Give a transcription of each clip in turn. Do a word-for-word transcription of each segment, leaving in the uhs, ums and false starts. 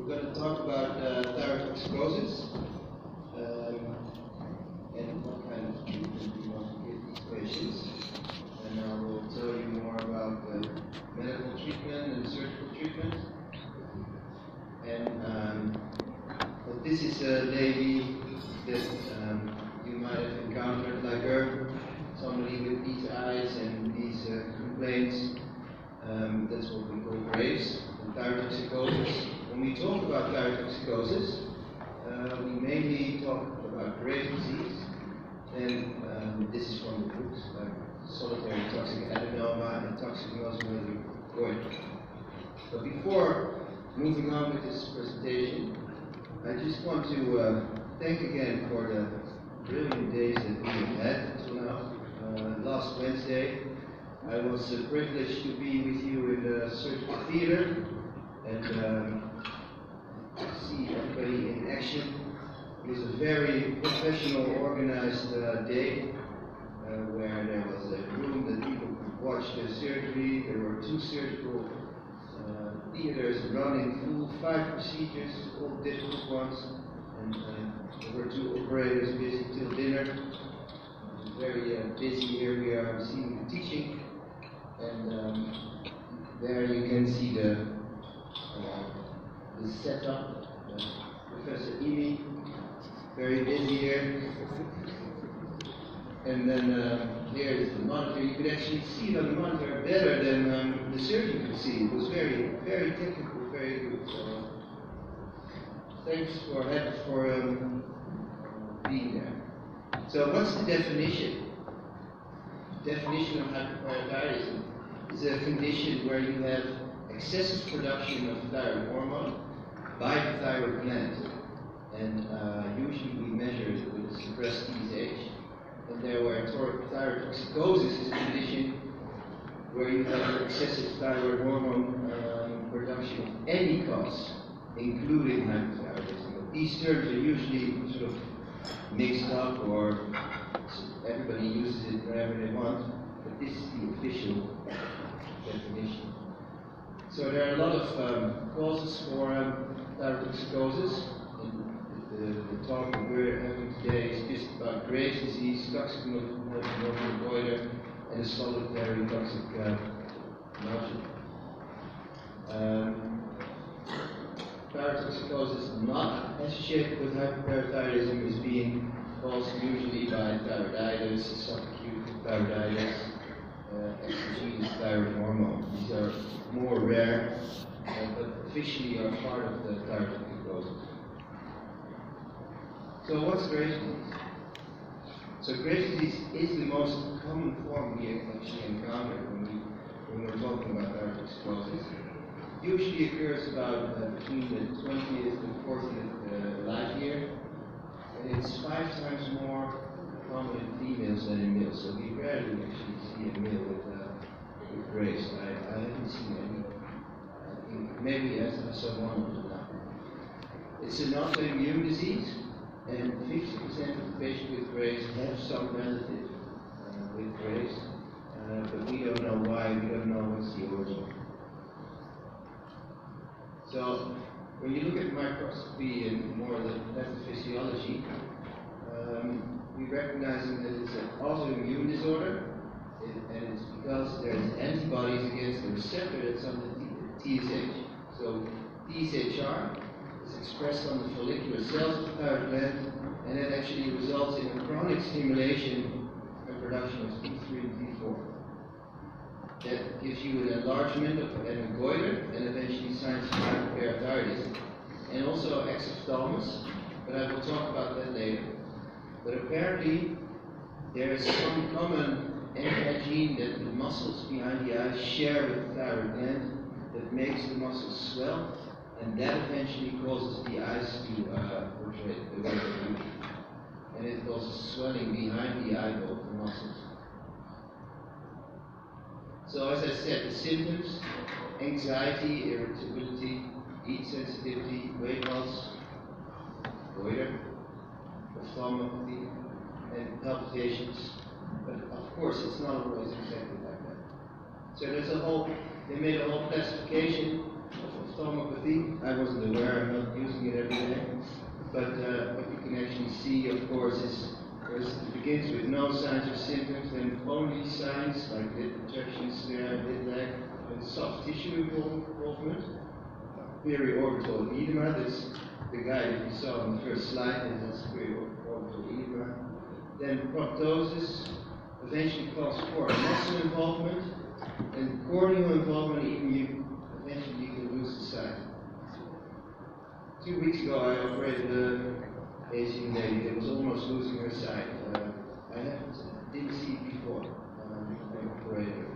we're going to talk about uh, thyrotoxicosis um, and what kind of treatment we want to give these patients. And I will tell you more about the medical treatment and surgical treatment. And um, but this is a lady that um, you might have encountered, like her, somebody with these eyes and these uh, complaints. Um, that's what we call Graves and thyrotoxicosis. When we talk about thyrotoxicosis, uh, we mainly talk about Graves' disease, and um, this is from the books like solitary toxic adenoma and toxoplasmosis goitre. But before moving on with this presentation, I just want to uh, thank again for the brilliant days that we have had until now. Uh, last Wednesday, I was uh, privileged to be with you in the surgical theater and um, see everybody in action. It was a very professional, organized uh, day uh, where there was a room that people could watch the surgery. There were two surgical uh, theaters running full, five procedures, all difficult ones, and uh, there were two operators busy till dinner. Very uh, busy here. We are receiving the teaching, and um, there you can see the uh, the setup. Uh, Professor Emi, very busy here, and then uh, here is the monitor. You could actually see it on the monitor better than um, the surgeon could see. It was very, very technical, very good. So uh, thanks for for um, being there. So what's the definition? Definition of hyperparathyroidism is a condition where you have excessive production of thyroid hormone by the thyroid gland. And uh, usually we measure it with a suppressed T S H. And there where thyrotoxicosis is a condition where you have excessive thyroid hormone um, production of any cause, including hyperthyroidism. These terms are usually sort of mixed up, or everybody uses it wherever they want, but this is the official definition. So there are a lot of um, causes for um, thyrotoxicosis. The, the talk that we're having today is just about Graves' disease, toxic goitre, and a solitary toxic uh, nausea. Um, Thyrotoxicosis not associated with hyperparathyroidism is being caused usually by thyroiditis, subacute thyroiditis, uh, exogenous thyroid hormone. These are more rare, uh, but officially are part of the thyrotoxicosis. So what's Graves' disease? So Graves' disease is the most common form we actually encounter when, we, when we're talking about thyrotoxicosis. Usually occurs about uh, between the twentieth and fortieth uh, life year, and it's five times more common in females than in males. So we rarely actually see a male with, uh, with Graves. I, I haven't seen any. I think maybe as I saw one of them now. It's an autoimmune disease, and fifty percent of the patients with Graves have some relative uh, with Graves, uh, but we don't know why. We don't know what's the origin. So, when you look at microscopy and more of the pathophysiology, um, we recognize that it's an autoimmune disorder, it, and it's because there's antibodies against the receptor that's on the T S H. So, T S H R is expressed on the follicular cells of the thyroid gland, and it actually results in a chronic stimulation and production of T three and T four. That gives you an enlargement of and a goitre, and eventually signs of hyperparathyroidism, and also exophthalmos, but I will talk about that later. But apparently, there is some common anti-gene that the muscles behind the eyes share with the thyroid gland that makes the muscles swell, and that eventually causes the eyes to uh, portray the way they do. And it causes swelling behind the eyeball, the muscles. So as I said, the symptoms: anxiety, irritability, heat sensitivity, weight loss, goitre, ophthalmopathy, and palpitations. But of course, it's not always exactly like that. So there's a whole, they made a whole classification of ophthalmopathy. I wasn't aware, I'm not using it every day. But uh, what you can actually see, of course, is first it begins with no signs or symptoms, then only signs like lid projections there, lid lag, and soft tissue involvement. Periorbital edema, that's the guy that you saw on the first slide, and that's periorbital edema. Then proptosis, eventually calls for muscle involvement, and corneal involvement, even you, eventually you can lose the sight. Two weeks ago I operated an Asian lady that was almost losing her sight. Uh, I haven't, didn't see it before, um, I operated her.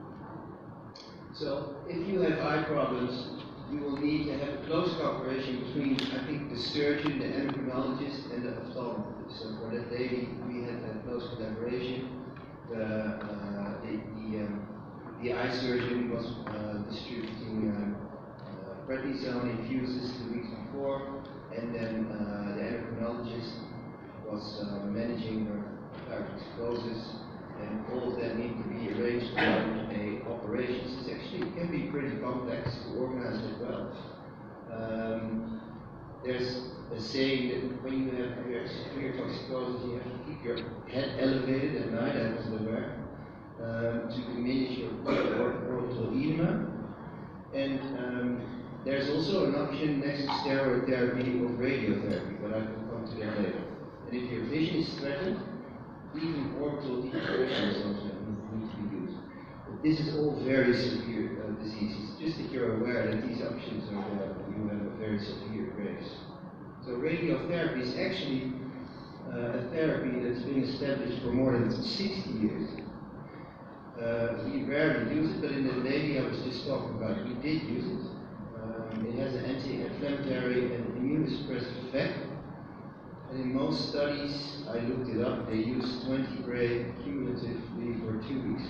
So, if you have eye problems, you will need to have a close cooperation between, I think, the surgeon, the endocrinologist, and the ophthalmologist. So for that lady, we had a close collaboration. The, uh, the, the, um, the eye surgeon was uh, distributing uh, uh, prednisone infuses two weeks before, and then uh, the endocrinologist was uh, managing her thyroid sclerosis, and all of that need to be arranged for a operation. It actually can be pretty complex to organize it well. Um, there's a saying that when you have severe toxicosis, you have to keep your head elevated at night, I wasn't aware, um, to diminish your orbital edema. And um, there's also an option next to steroid therapy of radiotherapy, but I will come to that later. And if your vision is threatened, even orbital depression is also need to be used. But this is all very severe uh, diseases. Just that you're aware that these options are there, you have a very severe case. So radiotherapy is actually uh, a therapy that's been established for more than sixty years. Uh, we rarely use it, but in the lady I was just talking about, we did use it. Um, it has an anti-inflammatory and immunosuppressive effect. And in most studies, I looked it up, they use twenty gray cumulatively for two weeks.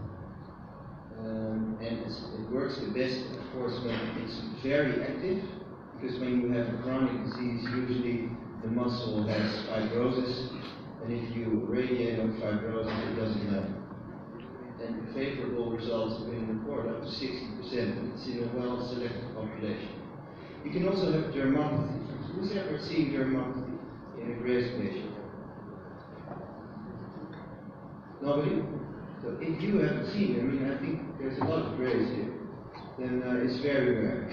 Um, and it's, it works the best, of course, when it's very active, because when you have a chronic disease, usually the muscle has fibrosis, and if you radiate on fibrosis, it doesn't happen. And favorable results have been reported up to sixty percent, but it's in a well-selected population. You can also have dermopathy. Who's ever seen dermopathy in a Graves patient? Nobody? So if you haven't seen it, I mean, I think there's a lot of Graves here, then uh, it's very rare.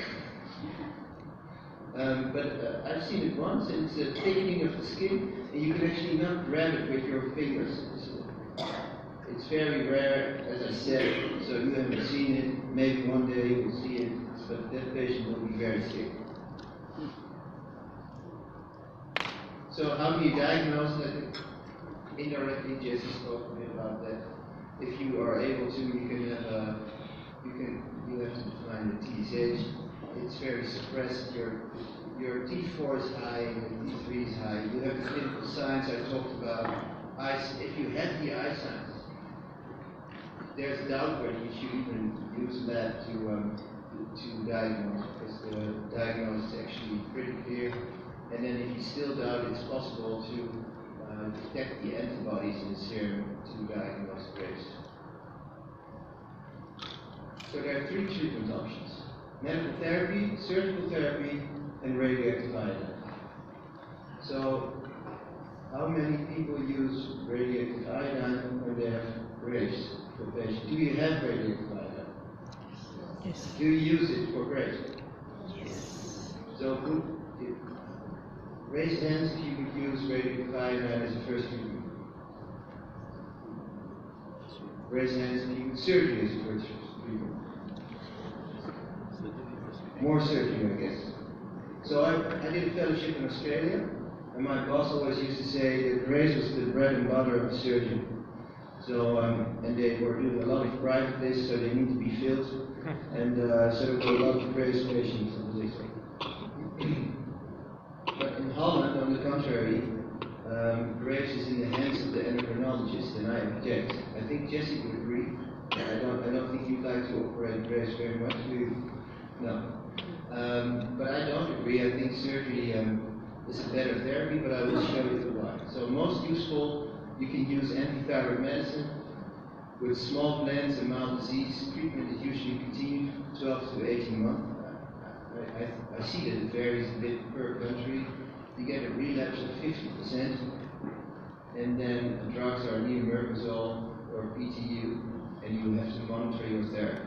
um, but uh, I've seen it once, and it's a thickening of the skin, and you can actually not grab it with your fingers. It's, it's very rare, as I said, so you haven't seen it. Maybe one day you will see it, but that patient will be very sick. So how do you diagnose that? Indirectly, Jesse spoke a bit about that. If you are able to, you can have a, you can, you have to define the T S H. It's very suppressed. Your your T four is high and T three is high. You have the clinical signs I talked about. Eyes, if you have the eye signs, there's doubt whether you should even use lab to um, to, to diagnose, because the diagnosis is actually pretty clear. And then if you still doubt, it's possible to uh, detect the antibodies in the serum to diagnose Graves. So there are three treatment options: medical therapy, surgical therapy, and radioactive iodine. So how many people use radioactive iodine when they have Graves for patients? Do you have radioactive iodine? Yes. Do you use it for Graves? Yes. So who, if, raise hands if you would use radioactive iodine as a first treatment. Raise hands if you would surgery as a first treatment. More surgery, I guess. So I, I did a fellowship in Australia, and my boss always used to say that Graves was the bread and butter of the surgeon. So, um, and they were doing a lot of private lists, so they need to be filled. And uh, so there were a lot of Graves patients on the list. But in Holland, on the contrary, um, Graves is in the hands of the endocrinologist, and I object. I think Jesse would agree. I don't, I don't think you'd like to operate Graves very much, do you? No. Um, but I don't agree. I think surgery um, is a better therapy, but I will show you why. So most useful, you can use antithyroid medicine. With small glands and mild disease, treatment is usually continued twelve to eighteen months. I, I, I see that it varies a bit per country. You get a relapse of fifty percent, and then the drugs are neomercazole or P T U, and you have to monitor your therapy.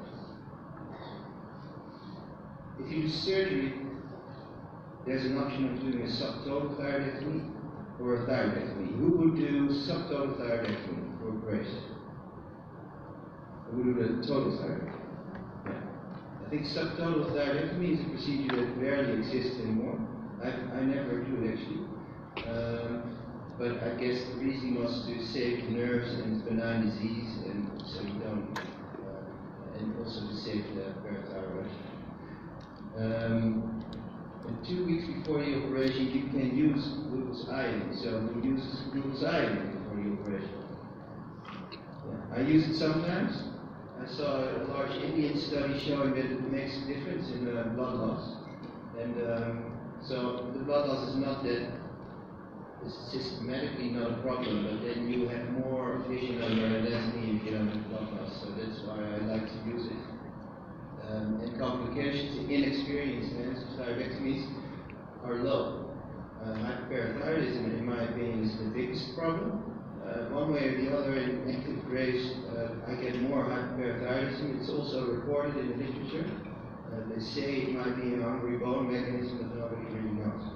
If you do surgery, there's an option of doing a subtotal thyroidectomy or a thyroidectomy. Who would do subtotal thyroidectomy for operation? Who would do the total thyroidectomy? Yeah. I think subtotal thyroidectomy is a procedure that barely exists anymore. I, I never do it actually. Um, but I guess the reason was to save the nerves and benign disease, and so you don't, uh, and also to save the parathyroid. Um, and two weeks before the operation, you can use glucose iodine. So we use glucose iodine before the operation. Yeah. I use it sometimes. I saw a large Indian study showing that it makes a difference in uh, blood loss. And um, so the blood loss is not that, it's systematically not a problem, but then you have more vision on your anatomy if you don't have blood loss. So that's why I like to use it. Um, and complications in inexperienced hands of thyroidectomies are low. Uh, hyperparathyroidism, in my opinion, is the biggest problem. Uh, one way or the other, in active Graves, uh, I get more hyperparathyroidism. It's also reported in the literature. Uh, they say it might be a hungry bone mechanism, but nobody really knows.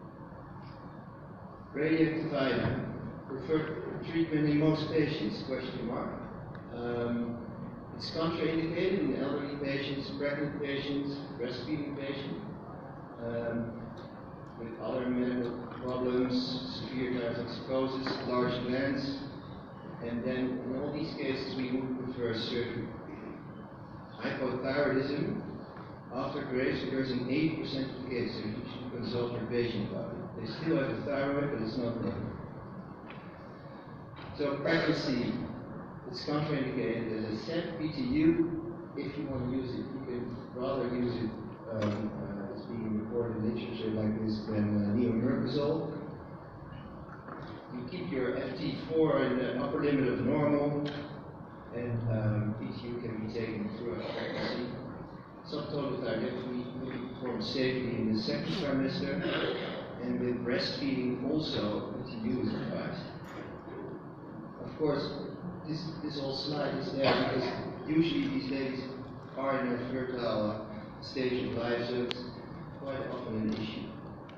Radioactive iodine, preferred treatment in most patients, question mark. Um, it's contraindicated in elderly patients, pregnant patients, breastfeeding patients, um, with other medical problems, severe thyrotoxicosis, large glands, and then in all these cases we would prefer surgery. Hypothyroidism, after Graves, occurs in eighty percent of the cases, so you should consult your patient about it. They still have a thyroid, but it's not there. So pregnancy, it's contraindicated. As I said, P T U, if you want to use it, you can rather use it um, uh, as being reported in literature like this than uh, neomercazole. You keep your F T four in the upper limit of normal, and um, P T U can be taken throughout pregnancy. Subtotal thyroidectomy will be performed safely in the second trimester, and with breastfeeding also P T U is advised. Of course, this, this whole slide is there because usually these ladies are in a fertile uh, stage of life, so it's quite often an issue.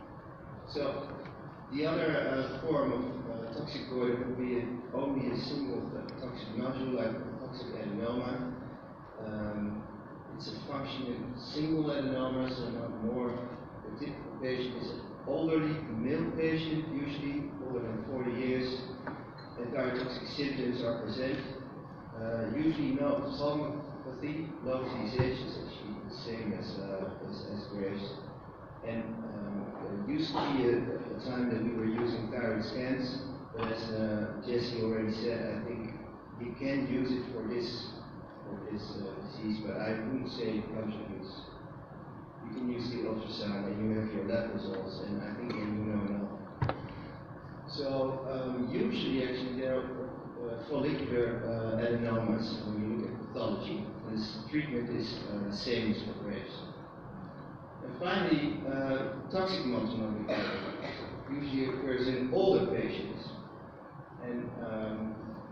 So the other uh, form of uh, toxic goiter would be a, only a single toxic nodule, like toxic adenoma. Um, it's a functioning single adenoma, so not more. The typical patient is an elderly male patient, usually older than forty years. And thyrotoxic symptoms are present. Uh, usually no ophthalmopathy, low disease age is actually the same as, uh, as, as Graves. And um, there used to be a, a time that we were using thyroid scans, but as uh, Jesse already said, I think you can use it for this, for this uh, disease, but I wouldn't say it contributes. You can use the ultrasound and you have your lab results, and I think then you know enough. So um, usually, actually, there are uh, follicular uh, adenomas when you look at pathology. This treatment is uh, the same as for Graves. And finally, uh, toxic multinodular goiter usually occurs in older patients, and um,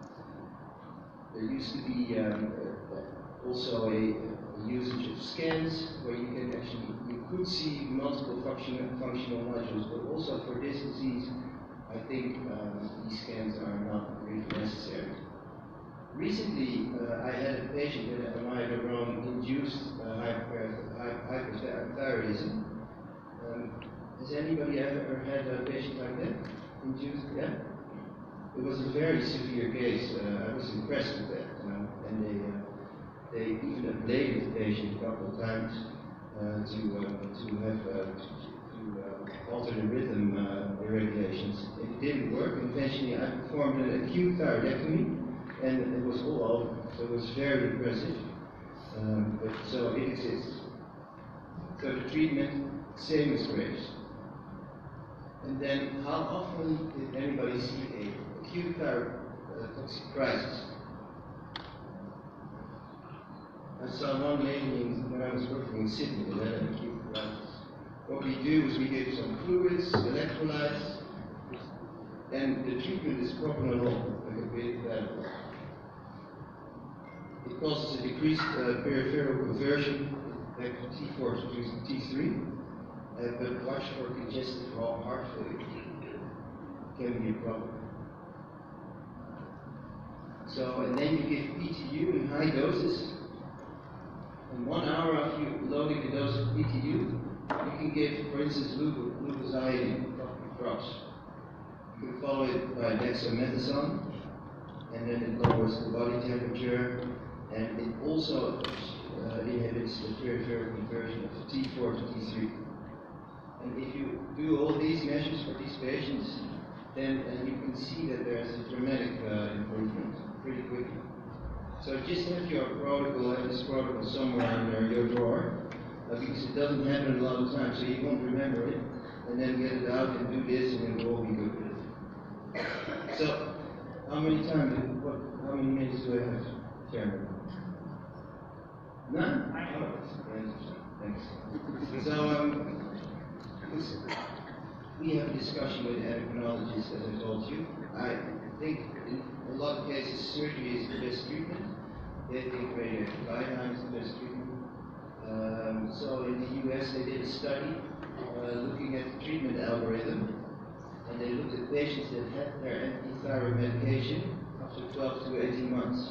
there used to be um, uh, also a, a usage of scans where you can actually you could see multiple functional functional nodules, but also for this disease. I think um, these scans are not really necessary. Recently, uh, I had a patient with a myelodrome-induced uh, hyperthyroidism. Um, has anybody ever had a patient like that? Induced? Yeah? It was a very severe case. Uh, I was impressed with that. Uh, and they, uh, they even ablated the patient a couple of times uh, to, uh, to have uh, Uh, alter the rhythm uh, regulations. It didn't work. Eventually, I performed an acute thyroidectomy, and it was all over. So it was very impressive. Um, but so it exists. So the treatment, same as Graves. And then, how often did anybody see a acute thyrotoxic uh, crisis? I saw one lady when I was working in Sydney that had an acute What we do is we give some fluids, electrolytes, and the treatment is propranolol, like a beta blocker. It causes a decreased uh, peripheral conversion back to T four producing T three, uh, but watch for congestive heart failure. Can be a problem. So, and then you give P T U in high doses. In one hour after you loading the dose of P T U, you can give, for instance, glucosamine, drops. You can follow it by dexamethasone, and then it lowers the body temperature, and it also uh, inhibits the peripheral conversion of T four to T three. And if you do all these measures for these patients, then uh, you can see that there's a dramatic uh, improvement pretty quickly. So just have your protocol, have this protocol somewhere in your drawer, uh, because it doesn't happen a lot of times, so you won't remember it, and then get it out and do this, and it will all be good with it. So, how many times, what, how many minutes do I have, Chairman? None? Oh, thanks. So, um, we have a discussion with endocrinologists, as I told you. I think in a lot of cases, surgery is the best treatment. They think radioactive iodine is the best treatment. Um, so in the U S, they did a study uh, looking at the treatment algorithm, and they looked at patients that had their anti-thyroid medication after twelve to eighteen months.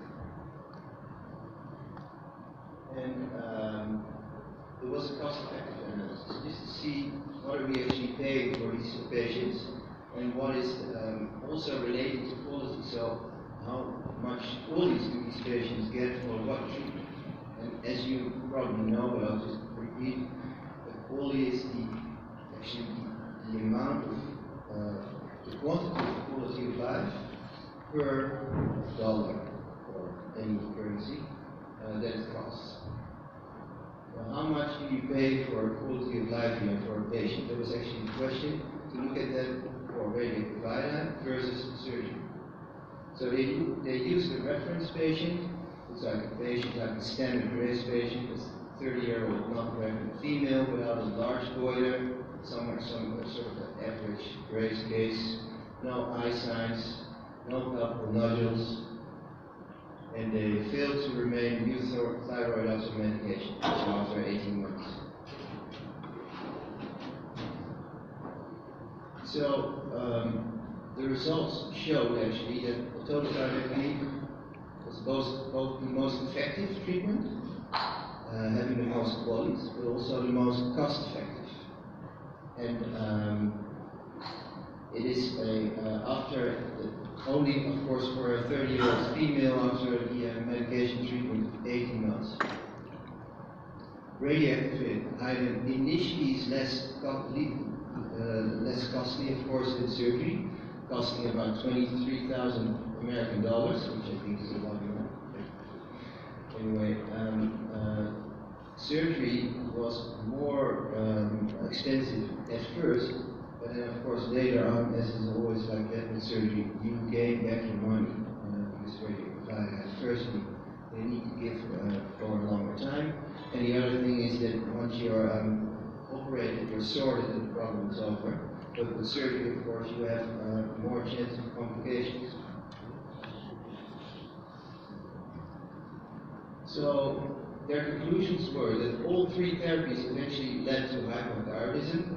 And um, it was a cost-effective analysis, just to see what are we actually paying for these patients, and what is um, also related to quality. So how much quality do these patients get for what treatment? And as you probably know, but I'll just repeat, the quality is the actually the, the amount of uh, the quantity of quality of life per dollar or any currency uh, that it costs. Well, how much do you pay for quality of life here for a patient? That was actually the question, to look at that for radioactive iodine versus surgery. So they, they used a reference patient. It's like a patient, like a standard race patient, it's a thirty-year-old non-pregnant female without a large goiter, somewhere, some sort of an average race case, no eye signs, no palpable nodules, and they failed to remain euthyroid after medication, so after eighteen months. So um, the results showed actually that total thyroidectomy was both, both the most effective treatment, uh, having the most qualities, but also the most cost-effective. And um, it is a uh, after the, only, of course, for a thirty-year-old female after the uh, medication treatment of eighteen months. Radioactive iodine initially is less costly, uh, less costly, of course, than surgery, costing about twenty-three thousand American dollars, which I think is a lot more. Anyway, um, uh, surgery was more um, expensive at first, but then of course later on, as is always like that with surgery, you gain back your money uh, because radioactive iodine. Firstly, they need to give uh, for a longer time, and the other thing is that once you're um, operated, you're sorted and the problem is over. But with surgery, of course, you have uh, more chance of complications. So their conclusions were that all three therapies eventually led to hypothyroidism.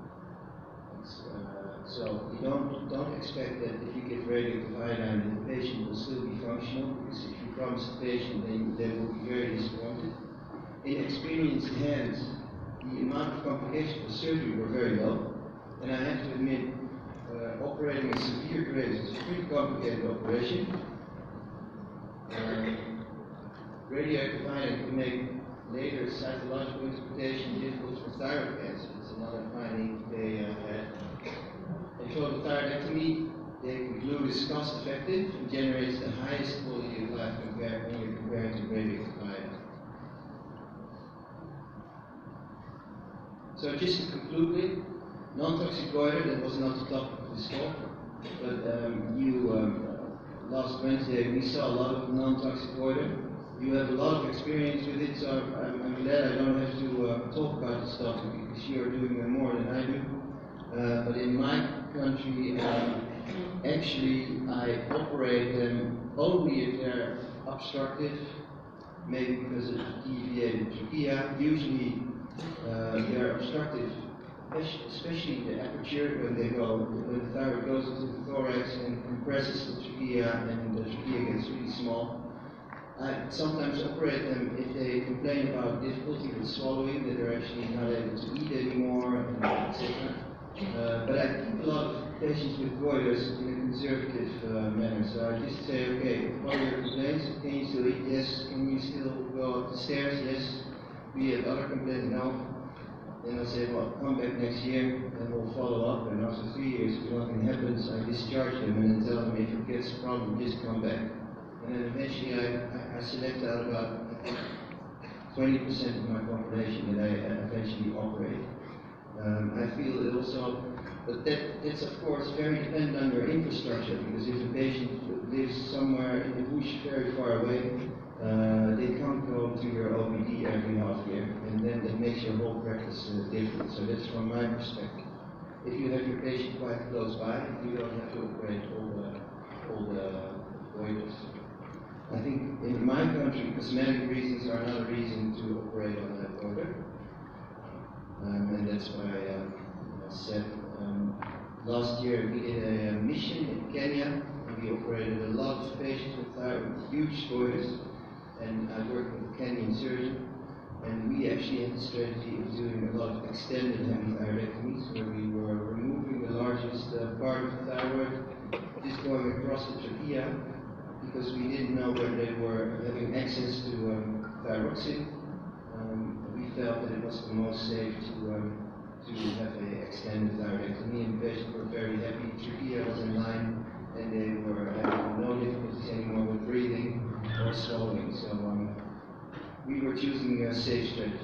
Uh, so you don't don't expect that if you give radioactive iodine, the patient will still be functional, because if you promise the patient, then they will be very disappointed. In experienced hands, the amount of complications for surgery were very low. And I have to admit, uh, operating a severe grade is a pretty complicated operation. Uh, radioactive iodine can make later cytological interpretation difficult for thyroid cancer. It's another finding they uh, had. And for the thyroidectomy, they conclude is cost effective and generates the highest quality of life compared when you're comparing to radioactive iodine. So just to conclude with, non-toxic goiter, that was not the topic of this talk, but um, you, um, last Wednesday we saw a lot of non-toxic goiter, you have a lot of experience with it, so I'm, I'm glad I don't have to uh, talk about this topic because you are doing more than I do. Uh, but in my country, um, actually, I operate them only if they're obstructive, maybe because of deviated trachea. Usually, uh, they're obstructive, especially the aperture when they go, when the thyroid goes into the thorax and compresses the trachea, and the trachea gets really small. I sometimes operate them if they complain about difficulty with swallowing, that they're actually not able to eat anymore, et cetera. Uh, but I keep a lot of patients with goiters in a conservative uh, manner. So I just say, okay, what are your complaints? Can you still eat? Yes. Can you still go up the stairs? Yes. Do you have other complaints? No. Then I say, well, come back next year and we'll follow up. And after three years, if nothing happens, I discharge them and then tell them if it gets a problem, just come back. And then eventually I, I, I select out about twenty percent of my population that I eventually operate. Um, I feel it also, but that, that's of course very dependent on your infrastructure, because if a patient lives somewhere in the bush very far away, uh, they can't go to your O P D every half year, and then that makes your whole practice uh, different. So that's from my perspective. If you have your patient quite close by, you don't have to operate all the, all the goiters. I think in my country, cosmetic reasons are not a reason to operate on that goiter. Um, and that's why uh, I said um, last year we did a, a mission in Kenya, and we operated a lot of patients with thyroid, with huge goiters, and I worked with a Kenyan surgeon, and we actually had the strategy of doing a lot of extended hemothyroidectomies, where we were removing the largest uh, part of the thyroid, just going across the trachea, because we didn't know whether they were having access to um, thyroxine. Um, we felt that it was the most safe to um, to have an extended thyroidectomy, and patients were very happy. Trachea was in line, and they were having no difficulties anymore with breathing or swallowing. So um, we were choosing a safe strategy.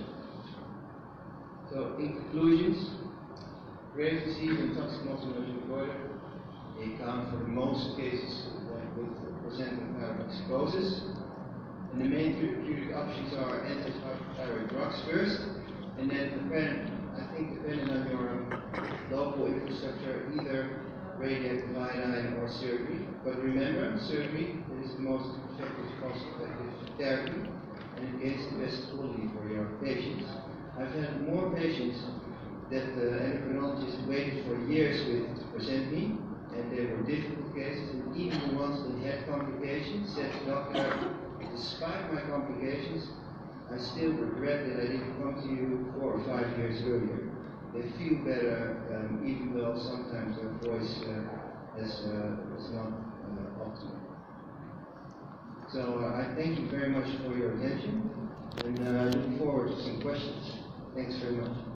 So in conclusions, Graves' disease and toxic multinodular goiter, they account for most cases with presenting thyroid sclerosis. And the main therapeutic options are anti-thyroid drugs first, and then dependent, I think depending on your um, local infrastructure, either radioactive iodine or surgery. But remember, surgery is the most effective, cost-effective therapy, and it gives the best quality for your patients. I've had more patients that the endocrinologist waited for years with to present me, and they were difficult cases, and even the ones that had complications said, "Doctor, despite my complications, I still regret that I didn't come to you four or five years earlier." They feel better, um, even though sometimes their voice uh, is, uh, is not uh, optimal. So uh, I thank you very much for your attention, and uh, looking forward to some questions. Thanks very much.